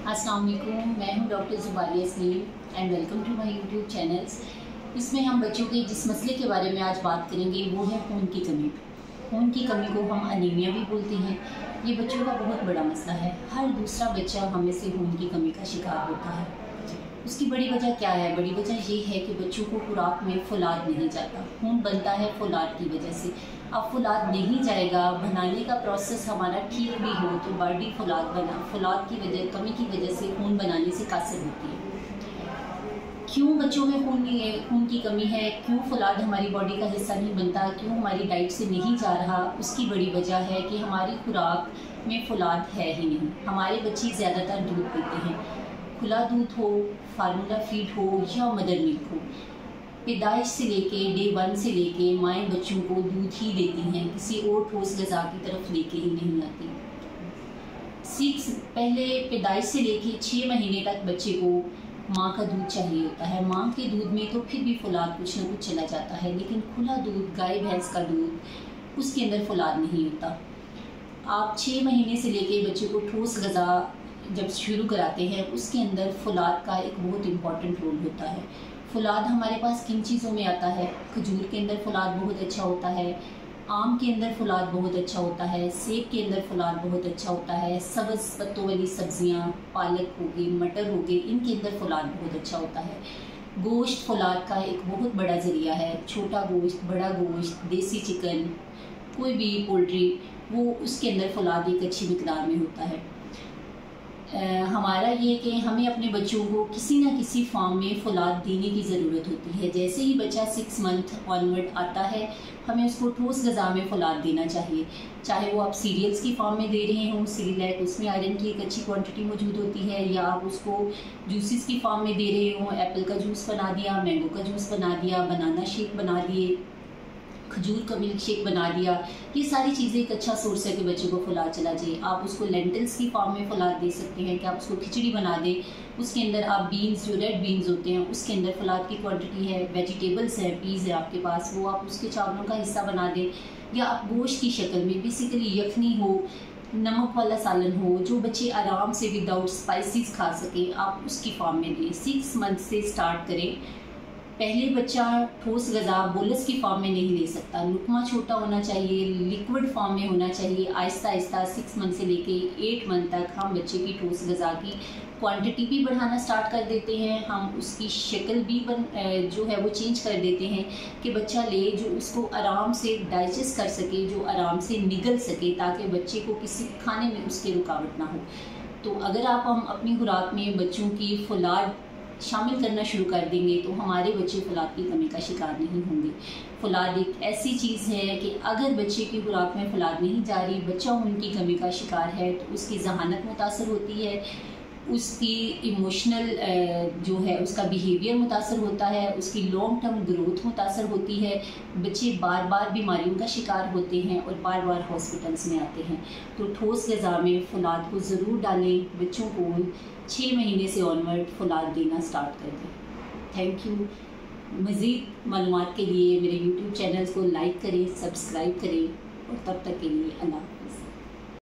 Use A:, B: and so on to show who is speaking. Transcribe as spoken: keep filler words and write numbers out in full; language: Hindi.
A: अस्सलाम वालेकुम, मैं हूं doctor Zubaria Saleem and welcome to my YouTube channels. इसमें हम बच्चों के जिस मसले के बारे में आज बात करेंगे वो है खून की कमी। खून की कमी को हम अनीमिया भी बोलते हैं। ये बच्चों का बहुत बड़ा मसला है। हर दूसरा बच्चा हमें से खून की कमी का शिकार होता है। उसकी बड़ी वजह क्या है? बड़ी वजह ये है कि बच्चों को खुराक में फौलाद नहीं जाता। खून बनता है फौलाद की वजह से। अब फौलाद नहीं जाएगा, बनाने का प्रोसेस हमारा ठीक भी हो तो बॉडी फौलाद बना फौलाद की वजह कमी की वजह से खून बनाने से कासिर होती है। क्यों बच्चों में खून खून की कमी है? क्यों फौलाद हमारी बॉडी का हिस्सा नहीं बनता? क्यों हमारी डाइट से नहीं जा रहा? उसकी बड़ी वजह है कि हमारी खुराक में फौलाद है ही नहीं। हमारे बच्चे ज़्यादातर दूध पीते हैं, खुला दूध हो, फार्मूला फीड हो या मदर मिल्क हो। पैदाइश से लेके डे वन से लेके माएँ बच्चों को दूध ही देती हैं, किसी और ठोस ग़िज़ा की तरफ लेके ही नहीं आती। सिक्स पहले पैदाइश से लेके छः महीने तक बच्चे को माँ का दूध चाहिए होता है। माँ के दूध में तो फिर भी फौलाद कुछ ना कुछ चला जाता है, लेकिन खुला दूध, गाय भैंस का दूध, उसके अंदर फौलाद नहीं होता। आप छः महीने से लेके बच्चे को ठोस ग़िज़ा जब शुरू कराते हैं, उसके अंदर फौलाद का एक बहुत इम्पॉर्टेंट रोल होता है। फौलाद हमारे पास किन चीज़ों में आता है? खजूर के अंदर फौलाद बहुत अच्छा होता है, आम के अंदर फौलाद बहुत अच्छा होता है, सेब के अंदर फौलाद बहुत अच्छा होता है, सब्ज़ पत्तों वाली सब्जियां, पालक हो गई, मटर हो गए, इनके अंदर फौलाद बहुत अच्छा होता है। गोश्त फौलाद का एक बहुत बड़ा ज़रिया है। छोटा गोश्त, बड़ा गोश्त, देसी चिकन, कोई भी पोल्ट्री, वो उसके अंदर फौलाद एक अच्छी मिकदार में होता है। आ, हमारा ये कि हमें अपने बच्चों को किसी न किसी फॉर्म में फौलाद देने की ज़रूरत होती है। जैसे ही बच्चा सिक्स मंथ ऑनवर्ड आता है, हमें उसको ठोस ग़िज़ा में फौलाद देना चाहिए। चाहे वो आप सीरियल्स की फॉर्म में दे रहे हों, सीरियलैक, उसमें आयरन की एक अच्छी क्वांटिटी मौजूद होती है, या आप उसको जूसेस की फॉर्म में दे रहे हों, एप्पल का जूस बना दिया, मैंगो का जूस बना दिया, बनाना शेक बना दिए, खजूर का मिल्क शेक बना दिया। ये सारी चीज़ें एक अच्छा सोर्स है कि बच्चे को फौलाद चला जाए। आप उसको लेंटिल्स की फॉर्म में फौलाद दे सकते हैं कि आप उसको खिचड़ी बना दें, उसके अंदर आप बीन्स, जो रेड बीन्स होते हैं, उसके अंदर फौलाद की क्वांटिटी है। वेजिटेबल्स हैं, पीज़ है आपके पास, वो आप उसके चावलों का हिस्सा बना दें, या आप गोश्त की शक्ल में बेसिकली यखनी हो, नमक वाला सालन हो, जो बच्चे आराम से विदाउट स्पाइसेस खा सकें, आप उसकी फॉर्म में दें। सिक्स मंथ से स्टार्ट करें। पहले बच्चा ठोस ग़िज़ा बोलस की फॉर्म में नहीं ले सकता, लुकमा छोटा होना चाहिए, लिक्विड फॉर्म में होना चाहिए। आहिस्ता आहिस्ता सिक्स मंथ से लेके एट मंथ तक हम बच्चे की ठोस ग़िज़ा की क्वांटिटी भी बढ़ाना स्टार्ट कर देते हैं। हम उसकी शक्ल भी बन जो है वो चेंज कर देते हैं कि बच्चा ले जो उसको आराम से डाइजेस्ट कर सके, जो आराम से निगल सके, ताकि बच्चे को किसी खाने में उसके रुकावट ना हो। तो अगर आप हम अपनी खुराक में बच्चों की फौलाद शामिल करना शुरू कर देंगे तो हमारे बच्चे फौलाद की कमी का शिकार नहीं होंगे। फौलाद एक ऐसी चीज़ है कि अगर बच्चे की खुराक में फौलाद नहीं जा रही, बच्चा उनकी कमी का शिकार है, तो उसकी जहानत मुतासर होती है, उसकी इमोशनल जो है उसका बिहेवियर मुतासर होता है, उसकी लॉन्ग टर्म ग्रोथ मुतासर होती है। बच्चे बार बार बीमारियों का शिकार होते हैं और बार बार हॉस्पिटल्स में आते हैं। तो ठोस ग़िज़ा में फौलाद को ज़रूर डालें। बच्चों को छः महीने से ऑनवर्ड फौलाद देना स्टार्ट कर दें। Thank you. मज़ीद मालूमात के लिए मेरे यूट्यूब चैनल्स को लाइक करें, सब्सक्राइब करें, और तब तक के लिए अल्लाह।